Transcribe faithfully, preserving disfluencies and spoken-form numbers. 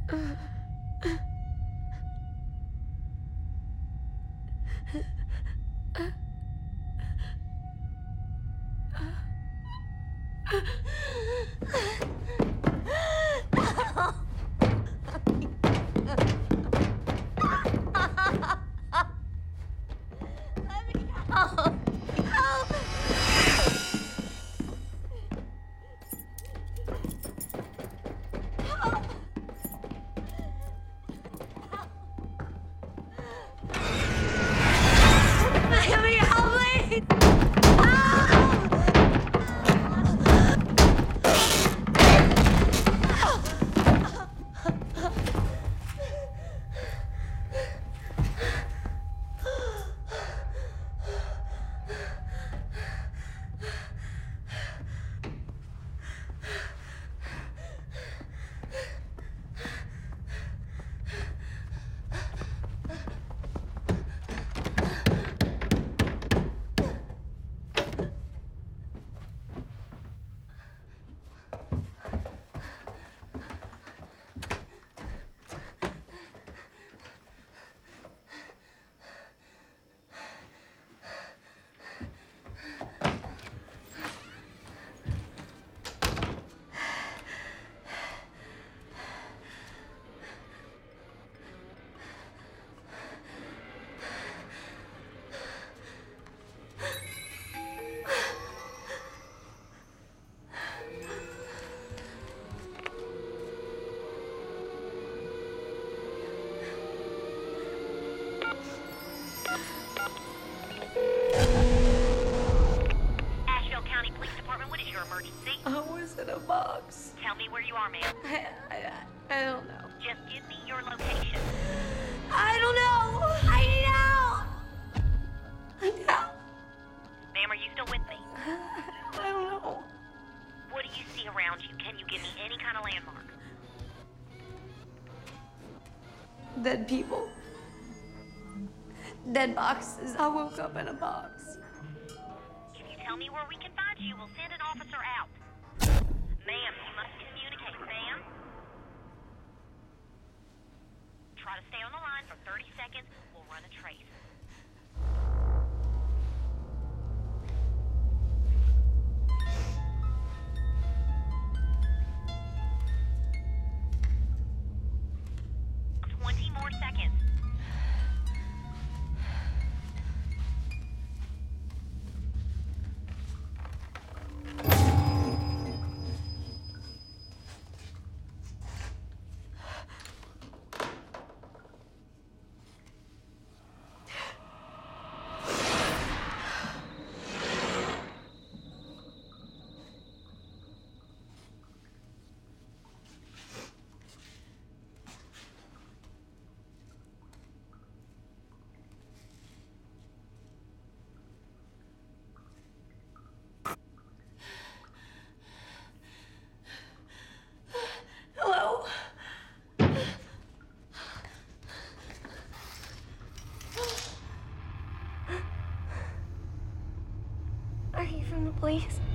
I was in a box. Tell me where you are, ma'am. I, I, I don't know. Just give me your location. I don't know. I know. I know. Ma'am, are you still with me? I don't know. What do you see around you? Can you give me any kind of landmark? Dead people. Dead boxes. I woke up in a box. If you tell me where we can find you, we'll send an officer out. Ma'am, you must communicate, ma'am. Try to stay on the line for thirty seconds. We'll run a trace. twenty more seconds. Hello? Are you from the police?